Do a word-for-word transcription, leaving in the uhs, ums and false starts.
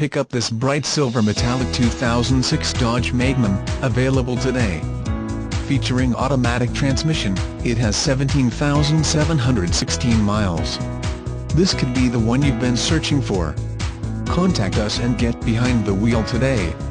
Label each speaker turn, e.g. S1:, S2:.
S1: pick up this bright silver metallic two thousand six Dodge Magnum, available today. Featuring automatic transmission, it has seventeen thousand seven hundred sixteen miles. This could be the one you've been searching for. Contact us and get behind the wheel today.